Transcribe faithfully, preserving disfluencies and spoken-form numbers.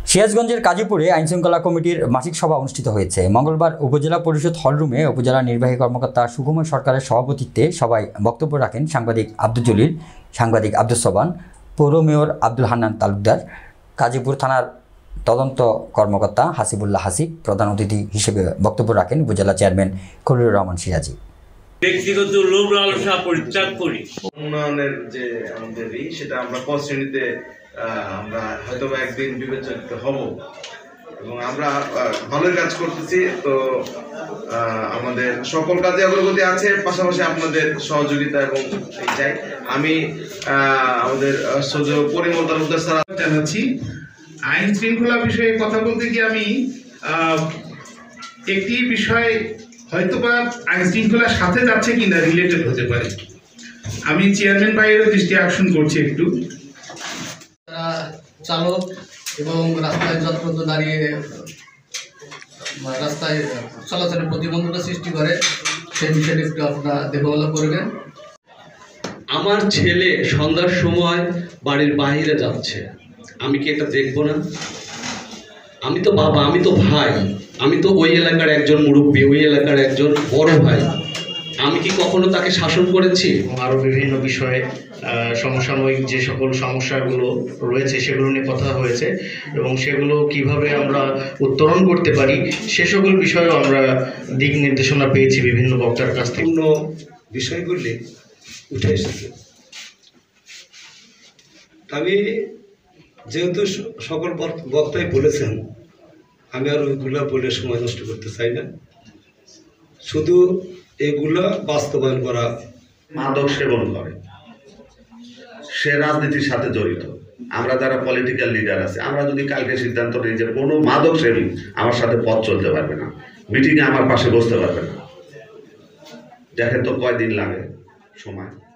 সিরাজগঞ্জের কাজীপুরে আইনশৃঙ্খলা কমিটির মাসিক সভা অনুষ্ঠিত হয়েছে। মঙ্গলবার উপজেলা পরিষদ হলরুমে উপজেলা নির্বাহী কর্মকর্তা সুকুমার সরকারের সভাপতিত্বে সভায় বক্তব্য রাখেন সাংবাদিক আব্দুল জলিল, সাংবাদিক আব্দুল সোবান, পৌর মেয়র আব্দুল হান্নান তালুকদার, কাজীপুর থানার তদন্ত কর্মকর্তা হাসিবুল্লাহ হাসিব। প্রধান অতিথি হিসেবে বক্তব্য রাখেন উপজেলা চেয়ারম্যান খলিলুর রহমান সিরাজি। ব্যক্তিগত লোভ লালসা পরিত্যাগ করি উন্নয়নের যে আমাদের সেটা আমরা ক শ্রেণীতে আমরা হয়তো একদিন বিবেচিত হব এবং আমরা ভালোই কাজ করতেছি। তো আমাদের সকল কাজে অগ্রগতি আছে, পাশাপাশি আপনাদের সহযোগিতা এবং চাই। আমি আমাদের পরিমল তালুকদার স্যার জানাচ্ছি। আইন শৃঙ্খলা বিষয়ে কথা বলতে গিয়ে আমি একটি বিষয় হয়তোবা আইন শৃঙ্খলার সাথে যাচ্ছে কিনা রিলেটেড হতে পারে। আমি চেয়ারম্যান ভাইয়েরও দৃষ্টি আকর্ষণ করছি একটু। চালক এবং রাস্তায় যত্রত দাঁড়িয়ে রাস্তায় চলাচলের প্রতিবন্ধকতা সৃষ্টি করে, সেই বিষয়টি একটু আপনারা দেখভাল করবেন। আমার ছেলে সন্ধ্যার সময় বাড়ির বাইরে যাচ্ছে, আমি কি এটা দেখবো না? আমি তো বাবা, আমি তো ভাই, আমি তো ওই এলাকার একজন মুরব্বী, ওই এলাকার একজন বড় ভাই। আমি কি কখনো তাকে শাসন করেছি? আরও বিভিন্ন বিষয়ে সমসাময়িক যে সকল সমস্যাগুলো রয়েছে সেগুলো নিয়ে কথা হয়েছে এবং সেগুলো কিভাবে আমরা উত্তরণ করতে পারি সে সকল বিষয়েও আমরা দিক নির্দেশনা পেয়েছি বিভিন্ন বক্তার কাছ থেকে। অন্য বিষয়গুলি উঠে এসেছে। আমি যেহেতু সকল বক্তাই বলেছেন, আমি আর ওইগুলো বলে সময় নষ্ট করতে চাই না। শুধু এগুলো বাস্তবায়ন করা। মাদক সেবন করে, সে রাজনীতির সাথে জড়িত। আমরা যারা পলিটিক্যাল লিডার আছে, আমরা যদি কালকে সিদ্ধান্ত নিই যে কোনো মাদক সেবী আমার সাথে পথ চলতে পারবে না, মিটিংয়ে আমার পাশে বসতে পারবে না, দেখেন তো কয়দিন লাগে সময়।